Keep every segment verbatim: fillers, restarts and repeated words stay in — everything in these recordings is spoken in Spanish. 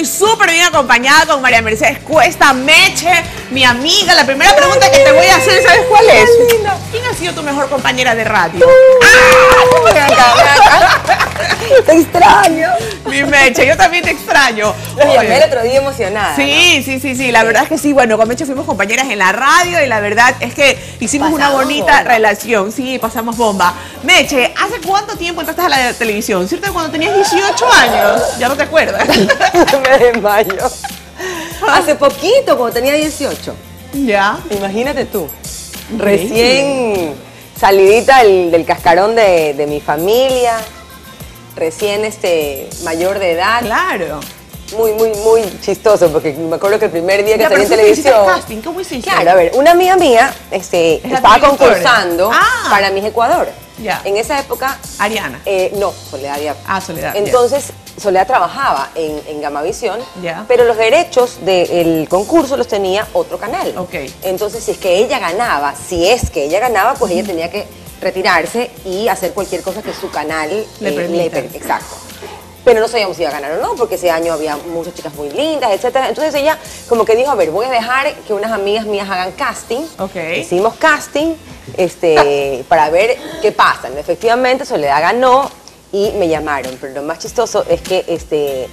estoy súper bien acompañada con María Mercedes Cuesta, Meche, mi amiga. La primera pregunta que te voy a hacer, ¿sabes cuál es? ¿Quién ha sido tu mejor compañera de radio? Te extraño. Mi Meche, yo también te extraño. Te llamé el otro día emocionada. Sí, ¿no? sí, sí, sí. La sí. verdad es que sí. Bueno, con Meche fuimos compañeras en la radio y la verdad es que hicimos pasamos una bonita bomba. relación. Sí, pasamos bomba. Meche, ¿hace cuánto tiempo entraste a la televisión? ¿Cierto que cuando tenías dieciocho años? Ya no te acuerdas. Me desmayo. Hace poquito, cuando tenía dieciocho. Ya. Imagínate tú. Recién salidita del, del cascarón de, de mi familia. Recién este, mayor de edad. Claro. Muy, muy, muy chistoso, porque me acuerdo que el primer día que ya, salí en televisión... Casting, ¿cómo hiciste? Claro, a ver, una amiga mía este, estaba concursando ah. para Miss Ecuador. Ya. En esa época... Ariana. Eh, no, Soledad ya. Ah, Soledad. Entonces, ya. Soledad trabajaba en, en Gamavisión, ya. pero los derechos del concurso los tenía otro canal. Ok. Entonces, si es que ella ganaba, si es que ella ganaba, pues uh-huh. ella tenía que retirarse y hacer cualquier cosa que su canal le eh, permita. Le, exacto. Pero no sabíamos si iba a ganar o no, porque ese año había muchas chicas muy lindas, etcétera. Entonces ella como que dijo, a ver, voy a dejar que unas amigas mías hagan casting. Okay. Hicimos casting este, para ver qué pasa. Efectivamente, Soledad ganó y me llamaron. Pero lo más chistoso es que este,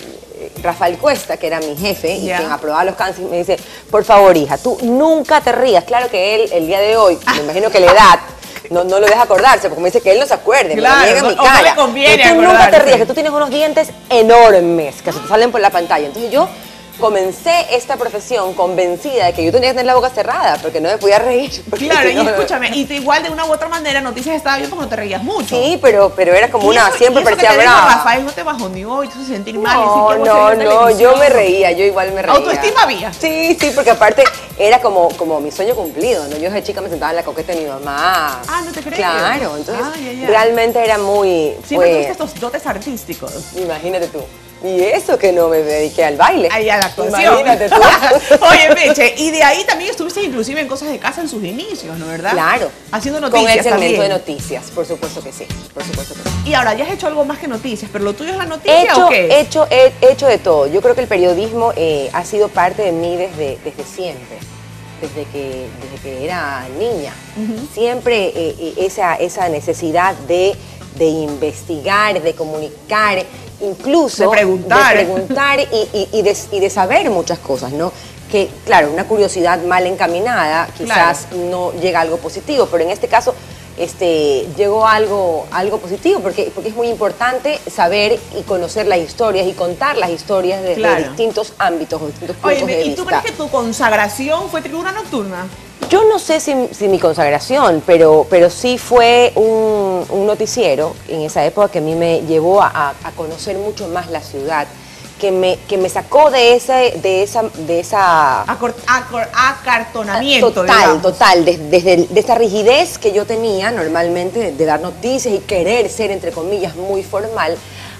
Rafael Cuesta, que era mi jefe y yeah. quien aprobaba los castings, me dice, por favor, hija, tú nunca te rías. Claro que él, el día de hoy, me imagino que la edad... No, no lo deja acordarse, porque me dice que él no se acuerde, claro, me lo niega en mi no, cara. no le conviene que tú acordarse. nunca te ríes, que tú tienes unos dientes enormes, que se te salen por la pantalla. Entonces yo comencé esta profesión convencida de que yo tenía que tener la boca cerrada, porque no me podía reír. Claro, y no, escúchame, y te, igual de una u otra manera Noticias estaba bien porque no te reías mucho. Sí, pero, pero era como una, eso, siempre parecía brava. Rafael no te bajoneó y te hizo sentir mal. No, y no, no, yo me reía, yo igual me reía. ¿Autoestima había? Sí, sí, porque aparte era como, como mi sueño cumplido, ¿no? Yo desde chica me sentaba en la coqueta de mi mamá. Ah, ¿no te crees? Claro, entonces ah, ya, ya. realmente era muy... Siempre pues, tuviste estos dotes artísticos. Imagínate tú. Y eso que no me dediqué al baile. Ahí a la actuación. Imagínate tú. Oye, Meche, y de ahí también estuviste inclusive en Cosas de Casa en sus inicios, ¿no verdad? Claro. Haciendo noticias Con el segmento también. de noticias, por supuesto que sí. Por supuesto que sí. Y ahora, ya has hecho algo más que noticias, pero lo tuyo es la noticia, he hecho, ¿o qué? He hecho, he hecho de todo. Yo creo que el periodismo eh, ha sido parte de mí desde, desde siempre. Desde que, desde que era niña. Uh-huh. Siempre eh, esa, esa necesidad de, de investigar, de comunicar, incluso de preguntar, de preguntar y, y, y, de, y de saber muchas cosas, ¿no? Que, claro, una curiosidad mal encaminada quizás claro. no llega a algo positivo, pero en este caso este, llegó a algo, algo positivo, porque, porque es muy importante saber y conocer las historias y contar las historias de, claro. de distintos ámbitos o distintos puntos Oye, de ¿y vista. tú crees que tu consagración fue Tribuna Nocturna? Yo no sé si, si mi consagración, pero, pero sí fue un, un noticiero en esa época que a mí me llevó a, a conocer mucho más la ciudad, que me, que me sacó de ese, de esa, de esa Acor, acor, acartonamiento. Total, digamos. total, desde, desde de esta rigidez que yo tenía normalmente de, de dar noticias y querer ser, entre comillas, muy formal.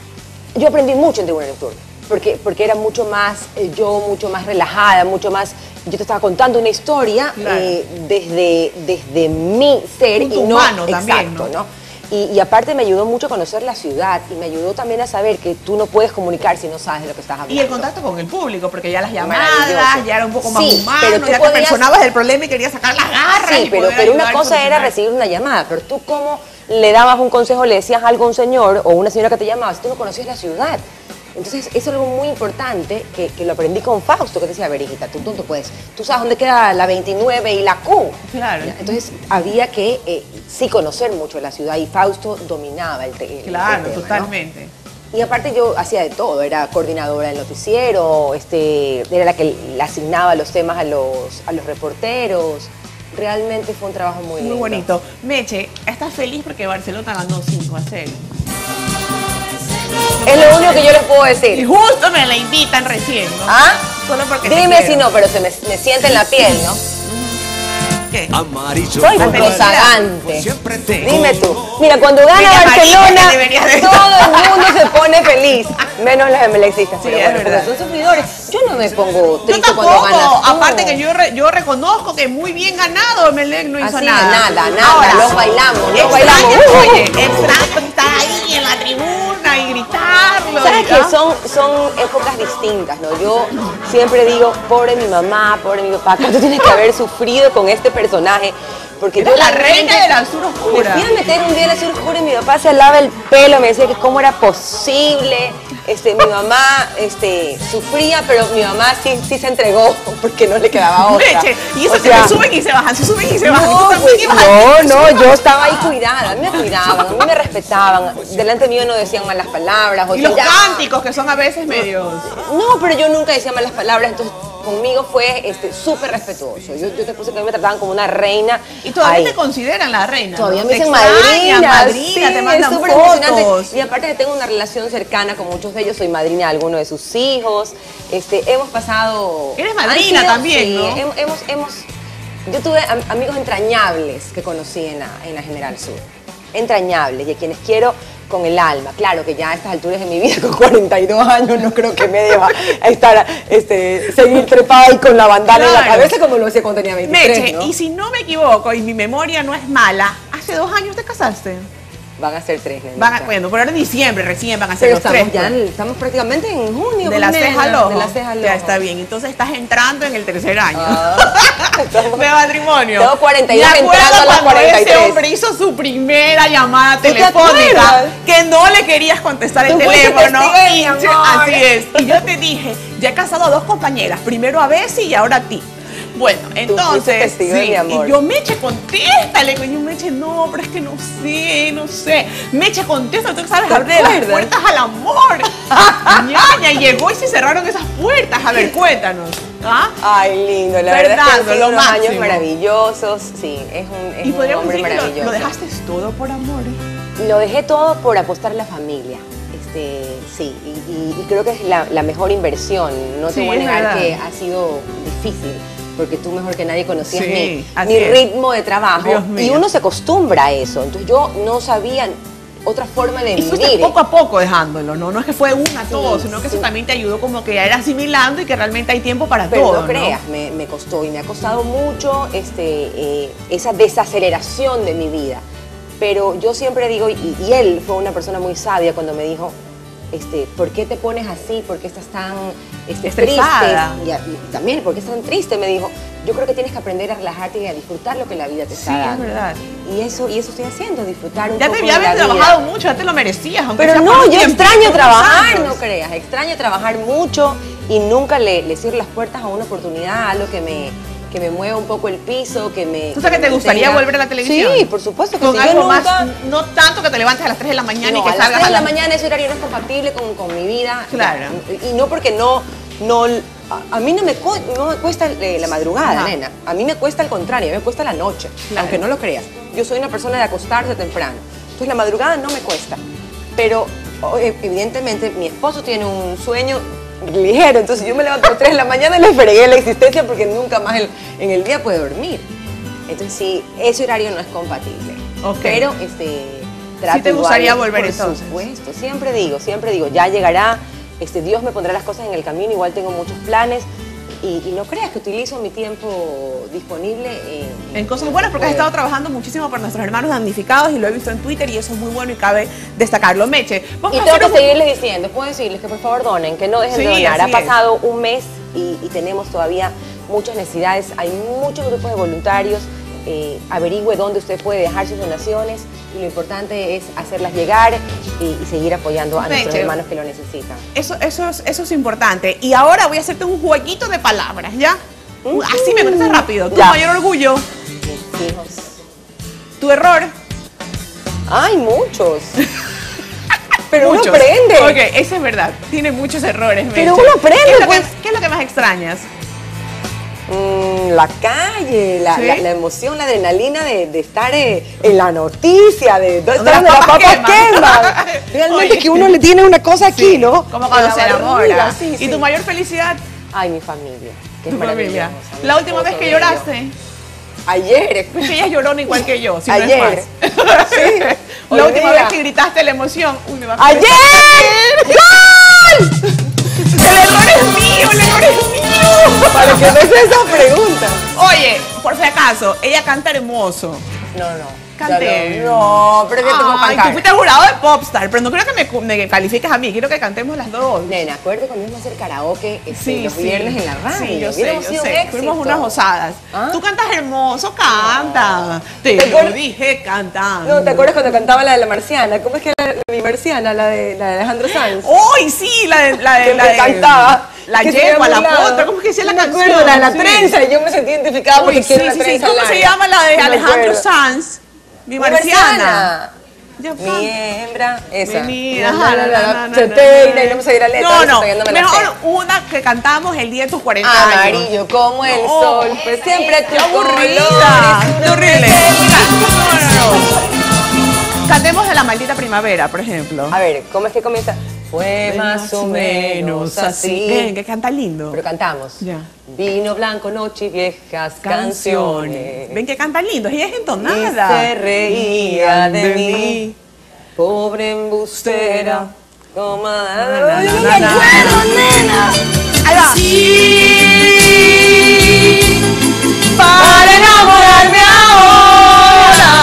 Yo aprendí mucho en Tribuna Nocturna. Porque, porque era mucho más, eh, yo mucho más relajada, mucho más, yo te estaba contando una historia claro. eh, desde, desde mi ser. Punto y no, humano exacto, también, ¿no? ¿no? Y, y aparte me ayudó mucho a conocer la ciudad y me ayudó también a saber que tú no puedes comunicar si no sabes de lo que estás hablando. Y el contacto con el público, porque ya las llamadas, ya era un poco más sí, humano, pero tú ya podías... te personabas del problema y querías sacar las garras. Sí, y pero, pero una cosa era recibir una llamada, pero tú cómo le dabas un consejo, le decías algo a un señor o una señora que te llamaba, si tú no conocías la ciudad. Entonces, eso es algo muy importante que, que lo aprendí con Fausto, que te decía, a ver, hijita, tú, tú, tú puedes, tú sabes dónde queda la veintinueve y la Q. Claro. Entonces, había que eh, sí conocer mucho la ciudad y Fausto dominaba el, te el Claro, tema, totalmente. ¿no? Y aparte yo hacía de todo, era coordinadora del noticiero, este, era la que le asignaba los temas a los, a los reporteros. Realmente fue un trabajo muy lindo. Muy bonito. Meche, ¿estás feliz porque Barcelona ganó cinco a cero? Es lo único que yo les puedo decir. Y justo me la invitan recién, ¿no? ¿Ah? Solo porque dime si no, pero se me, me siente en la piel, ¿no? ¿Qué? Soy rozagante. Sí. Dime tú. Mira, cuando gana Barcelona, todo el mundo se pone feliz. Menos los emelexistas. Sí, pero es bueno, verdad. son sufridores. Yo no me pongo triste yo cuando ganas. Aparte que yo, re, yo reconozco que muy bien ganado Emelec no hizo Así, nada. nada, nada. Ahora, los bailamos, los extraño, bailamos. Oye, extraño estar ahí en la tribuna. una y gritarlo. ¿Sabes y- que ¿ah? son, son épocas distintas, ¿no? Yo siempre digo, pobre mi mamá, pobre mi papá, ¿cuánto tienes que haber sufrido con este personaje? Porque Eres yo la realmente reina de la sur me oscura. fui a meter un día en la sur oscura y mi papá se alaba el pelo, me decía que cómo era posible. Este, mi mamá este, sufría, pero mi mamá sí, sí se entregó porque no le quedaba otra. Meche, y eso O que sea, se suben y se bajan, se suben y se bajan. no, Tú también pues, ibas no, así, no, se yo estaba ahí cuidada, a mí me cuidaban, a mí me respetaban, delante mío no decían malas palabras. O Y sea, los ya- cánticos que son a veces medios. No, pero yo nunca decía malas palabras, entonces conmigo fue este, súper respetuoso. Yo, yo te puse que a mí me trataban como una reina. Y todavía Ahí. te consideran la reina. Todavía ¿no? me Te dicen extrañan, madrina, madrina, sí, te mandan es súper fotos. emocionante. Y aparte que tengo una relación cercana con muchos de ellos, soy madrina de alguno de sus hijos. Este, hemos pasado... Eres madrina han sido- también, sí, ¿no? Hemos, hemos, hemos- yo tuve am- amigos entrañables que conocí en la, en la General Sur. Entrañables y a quienes quiero con el alma. Claro que ya a estas alturas de mi vida, con cuarenta y dos años, no creo que me deba estar, este, seguir trepada ahí con la bandana en la Claro. cabeza como lo hacía cuando tenía veintitrés, Meche, ¿no? y si no me equivoco y mi memoria no es mala, hace dos años te casaste. Van a ser tres, nenita. Van a, bueno, pero ahora en diciembre recién van a ser Pero los estamos, tres. ya, pues. estamos prácticamente en junio. De la pues, ceja al nena, ojo. De la ceja al ojo. Ya está bien. Entonces estás entrando en el tercer año Ah, estamos- de matrimonio. Tengo cuarenta y dos Me acuerdo entrando a los cuando cuarenta y tres. ese hombre hizo su primera llamada te telefónica acuerdas? que no le querías contestar el Tú fuiste teléfono. testigo de mi Y yo- amor. así es. Y yo te dije, ya he casado a dos compañeras, primero a Bessie y ahora a ti. Bueno, entonces, testigo de sí, mi amor. y yo, Meche, contéstale. Y yo, Meche, no, pero es que no sé, no sé. Meche, contesta, tú sabes ¿Te abrir las acuerdas? puertas al amor. Ñaña, llegó y se cerraron esas puertas. A ver, cuéntanos. ¿Ah? Ay, lindo, la verdad es que Fernando, han sido lo unos años máximo. maravillosos. Sí, es un, es Y un podríamos hombre decir que lo, maravilloso. lo dejaste todo por amor. ¿eh? Lo dejé todo por apostar a la familia. Este, sí, y, y- y creo que es la, la mejor inversión. No te Sí, voy a es negar verdad. que ha sido difícil, porque tú mejor que nadie conocías Sí, mi, así mi es. ritmo de trabajo. Dios Y mío. uno se acostumbra a eso. Entonces yo no sabía otra forma de Y fuiste vivir. poco a poco dejándolo, ¿no? No es que fue una Sí, todo, sino que sí. eso también te ayudó como que a ir asimilando y que realmente hay tiempo para Pero todo, no creas, me, me costó y me ha costado mucho este, eh, esa desaceleración de mi vida. Pero yo siempre digo, y, y él fue una persona muy sabia cuando me dijo, este, ¿por qué te pones así? ¿Por qué estás tan este, Estresada. triste? Y, a- y también, ¿por qué estás tan triste? Me dijo, yo creo que tienes que aprender a relajarte y a disfrutar lo que la vida te está Sí, es dando. verdad. Y eso, y eso estoy haciendo, disfrutar un Ya poco te de ya la habías vida. trabajado mucho, ya te lo merecías. aunque Pero sea por no, un yo tiempito, extraño unos trabajar, años. no creas, extraño trabajar mucho y nunca le, le cierro las puertas a una oportunidad, algo que me, que me mueva un poco el piso, que me... ¿Tú sabes que te me gustaría mantenga- volver a la televisión? Sí, por supuesto que Con sí. Yo algo nunca- más, no tanto que te levantes a las tres de la mañana no, y que a las salgas tres a de la las... mañana ese horario no es compatible con, con mi vida. Claro. Y no porque no... no a, a mí no me, cu- no me cuesta eh, la madrugada, Ajá. nena. A mí me cuesta al contrario, a mí me cuesta la noche. Claro. Aunque no lo creas. Yo soy una persona de acostarse temprano. Entonces la madrugada no me cuesta. Pero o- e- evidentemente mi esposo tiene un sueño ligero. Entonces yo me levanto a las tres de la mañana y le fregué la existencia porque nunca más el- en el día puede dormir. Entonces sí, ese horario no es compatible. Ok. Pero este... trato te igual, gustaría volver por entonces. supuesto, siempre digo, siempre digo, ya llegará, este, Dios me pondrá las cosas en el camino, igual tengo muchos planes y, y no creas que utilizo mi tiempo disponible en, En cosas buenas, porque has poder- estado trabajando muchísimo por nuestros hermanos damnificados y lo he visto en Twitter y eso es muy bueno y cabe destacarlo. Meche, vamos Y a tengo hacer que un- seguirles diciendo, puedo decirles que por favor donen, que no dejen Sí, de donar. Ha así es. pasado un mes y, y tenemos todavía muchas necesidades, hay muchos grupos de voluntarios. Eh, averigüe dónde usted puede dejar sus donaciones y lo importante es hacerlas llegar y, y seguir apoyando a nuestros Meche. hermanos que lo necesitan. Eso, eso, es, eso es importante. Y ahora voy a hacerte un jueguito de palabras, ¿ya? Así me contestas rápido. Tu Ya. mayor orgullo, Mis hijos. tu error. ¡Ay, muchos! Pero Muchos. uno aprende. Ok, eso es verdad. Tiene muchos errores, Pero Meche. uno aprende, ¿Qué es, lo pues. que, ¿Qué es lo que más extrañas? Mm, la calle, la, ¿Sí? la- la emoción, la adrenalina de, de estar eh, en la noticia, de de Donde estar las donde las papas papas queman. queman. Realmente Oye. que uno le tiene una cosa aquí, Sí, ¿no? Como cuando En se la enamora. barriga, sí, ¿Y sí. tu mayor felicidad? Ay, mi familia. Que es Tu familia. maravillosa, mi La última vez esposo que bello. lloraste. Ayer. Porque ella lloró igual que yo, si no Ayer. es más. Sí. La Hoy última día. vez que gritaste la emoción. Uy, me va a ¡Ayer! ¡Gol! El error es mío, el error es mío. Para que no sea esa pregunta. Oye, por si acaso, ella canta hermoso. No, no. canté. No, pero que te puedo Ay, cantar. tú fuiste jurado de Popstar, pero no creo que me, me califiques a mí, quiero que cantemos las dos. Nena, acuérdate cuando íbamos a hacer karaoke este, Sí, los sí. viernes en la radio. Sí, yo sé, Hubiéramos yo sido un sé. éxito. Fuimos unas osadas. ¿Ah? Tú cantas hermoso, canta. Te, ¿Te lo acuerdas? dije cantando. No, ¿te acuerdas cuando cantaba la de la marciana? ¿Cómo es que era mi marciana, la de, la de Alejandro Sanz? ¡Uy, sí! La de... La de, Que la me de cantaba. La que se yegua, había la burlado. potra, ¿cómo es que decía la No me canción? acuerdo, la de la Sí. trenza, y yo me sentí identificada Uy, porque sí, quiero la sí, sí. trenza ¿Cómo larga. se llama la de No me Alejandro acuerdo. Sanz? Mi Mi marciana. Ya, Mi hembra, esa. Venida, No, ajá, no, no, na, no, na, na, se na, peina na. y no me sé la letra. No, eso no, todavía me la mejor sé. una que cantamos el día de tus cuarenta años. Amarillo como el No. sol, pues siempre tu ¡Qué aburrida! color ¡Qué es horrible! una No, no, no. Cantemos de la maldita primavera, por ejemplo. A ver, ¿cómo es que comienza? Fue más o menos así. Ven, que canta lindo. Pero cantamos. Ya. Vino blanco, noche y viejas canciones. Ven que canta lindo, ella es Y entonada. se reía de mí, pobre embustera. Toma, na, na, yo no na, me na. acuerdo, nena. Ahí va. Para enamorarme ahora,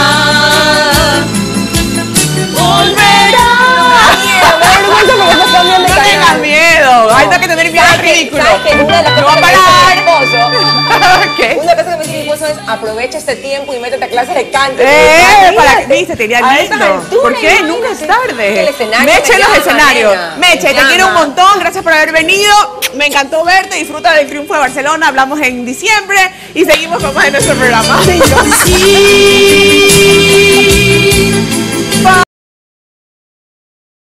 volverá. Me da vergüenza porque estás cambiando de No tengas canal. miedo. Hay que tener miedo al ¿Sabes qué? ridículo. ¿Sabes qué? Una de las Lo va cosas a que me dice parar. mi esposo, ¿Qué? una cosa que me dice mi esposo es aprovecha este tiempo y métete a clases de canto. Eh, Imagínate. para que viste, sería A lindo. estas alturas, ¿Por qué? Nunca es imagínate. tarde. El escenario Meche me en los llama, escenarios. nena, Meche, me te quiero un llama. montón. Gracias por haber venido. Me encantó verte. Disfruta del triunfo de Barcelona. Hablamos en diciembre y seguimos con más de nuestro programa. Sí.